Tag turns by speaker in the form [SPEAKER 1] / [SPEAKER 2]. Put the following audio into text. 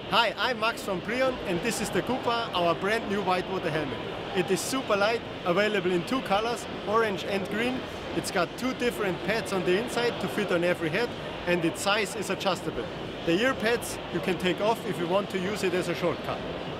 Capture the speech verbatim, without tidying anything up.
[SPEAKER 1] Hi, I'm Max from Prijon and this is the Kupa, our brand new whitewater helmet. It is super light, available in two colors, orange and green. It's got two different pads on the inside to fit on every head, and its size is adjustable. The ear pads you can take off if you want to use it as a shortcut.